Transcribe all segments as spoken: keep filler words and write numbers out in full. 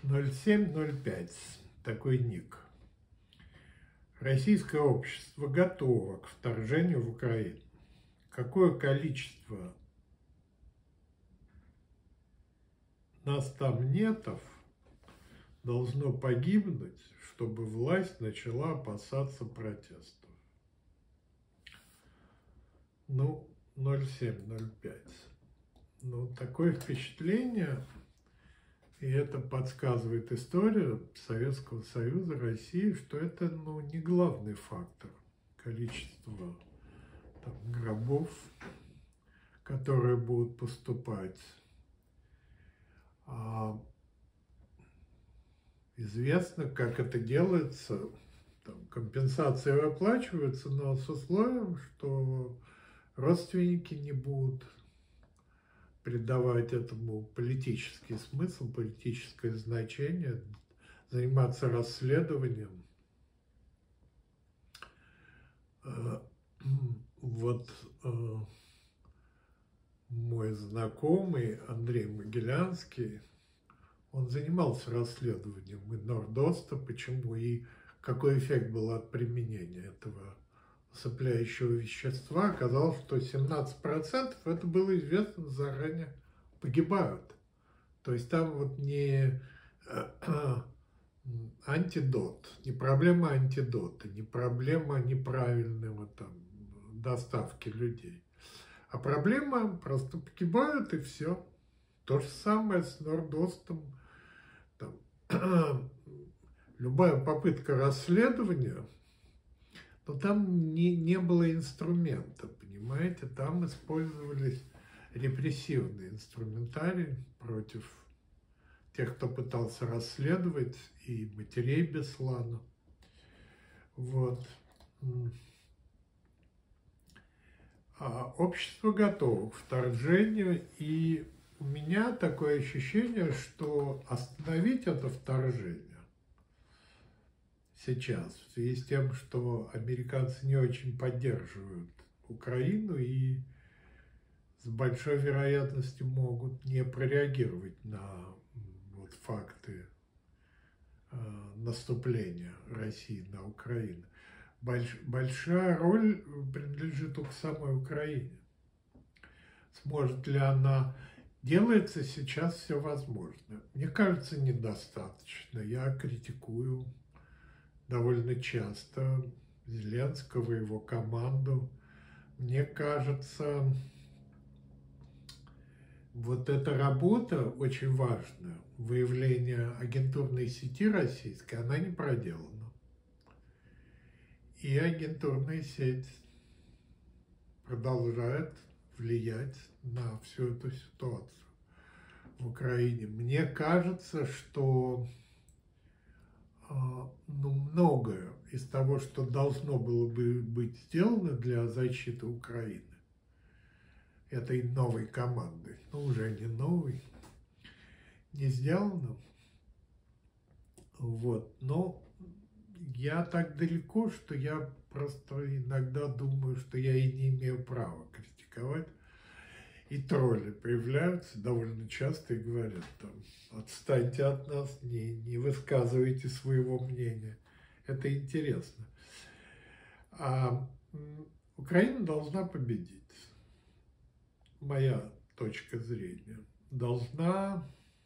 ноль семь ноль пять, такой ник. Российское общество готово к вторжению в Украину. Какое количество нас там нетов должно погибнуть, чтобы власть начала опасаться протестов? Ну, ноль семь ноль пять. Ну, такое впечатление, и это подсказывает история Советского Союза, России, что это, ну, не главный фактор. Количество там гробов, которые будут поступать. А известно, как это делается. Там компенсации выплачиваются, но с условием, что родственники не будут придавать этому политический смысл, политическое значение, заниматься расследованием. Вот мой знакомый Андрей Могилянский, он занимался расследованием и Нордоста, почему и какой эффект был от применения этого усыпляющего вещества. Оказалось, что семнадцать процентов, это было известно заранее, погибают. То есть там вот не антидот, не проблема антидота, не проблема неправильного там доставки людей, а проблема просто погибают и все. То же самое с Нордостом. Там, любая попытка расследования, но там не, не было инструмента, понимаете, там использовались репрессивные инструментарии против тех, кто пытался расследовать, и матерей Беслана. Вот. А общество готово к вторжению, и у меня такое ощущение, что остановить это вторжение сейчас, в связи с тем, что американцы не очень поддерживают Украину и с большой вероятностью могут не прореагировать на вот факты э, наступления России на Украину. Больш, большая роль принадлежит только самой Украине. Сможет ли она... Делается сейчас все возможное. Мне кажется, недостаточно. Я критикую довольно часто Зеленского, его команду. Мне кажется, вот эта работа очень важная, выявление агентурной сети российской, она не проделана. И агентурная сеть продолжает влиять на всю эту ситуацию в Украине. Мне кажется, что ну, многое из того, что должно было бы быть сделано для защиты Украины, этой новой командой, ну, уже не новой, не сделано. Вот. Но я так далеко, что я просто иногда думаю, что я и не имею права критиковать. И тролли появляются довольно часто и говорят, там, отстаньте от нас, не, не высказывайте своего мнения. Это интересно. А Украина должна победить. Моя точка зрения. Должна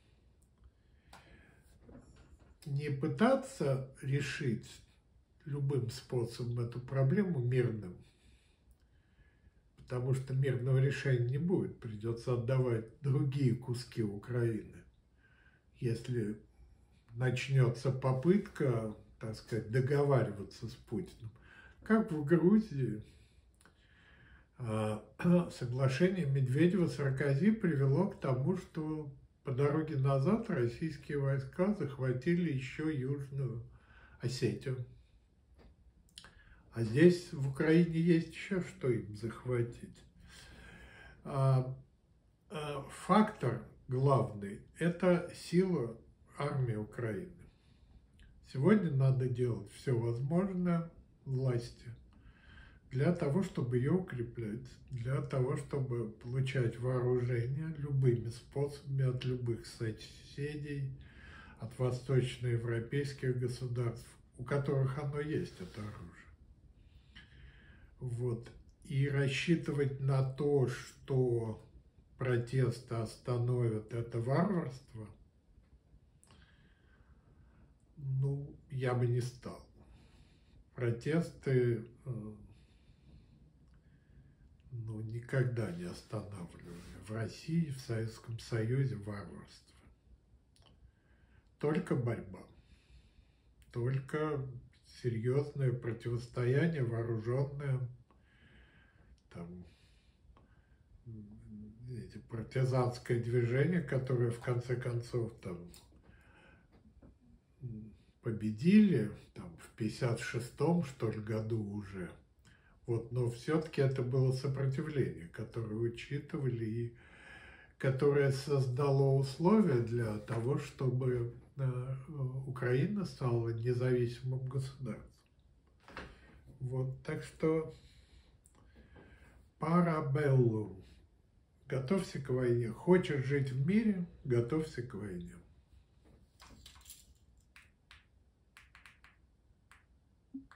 не пытаться решить любым способом эту проблему мирным, потому что мирного решения не будет, придется отдавать другие куски Украины. Если начнется попытка, так сказать, договариваться с Путиным, как в Грузии, соглашение Медведева-Саркози привело к тому, что по дороге назад российские войска захватили еще Южную Осетию. А здесь, в Украине, есть еще что им захватить. Фактор главный – это сила армии Украины. Сегодня надо делать все возможное власти для того, чтобы ее укреплять, для того, чтобы получать вооружение любыми способами от любых соседей, от восточноевропейских государств, у которых оно есть, это оружие. Вот. И рассчитывать на то, что протесты остановят это варварство, ну, я бы не стал. Протесты ну, никогда не останавливали в России, в Советском Союзе варварство. Только борьба, только серьезное противостояние, вооруженное, там, эти партизанское движение, которое в конце концов там победили, там, в пятьдесят шестом, что ли, году уже. Вот, но все-таки это было сопротивление, которое учитывали и которое создало условия для того, чтобы э, Украина стала независимым государством. Вот, так что парабеллум. Готовься к войне. Хочешь жить в мире, готовься к войне.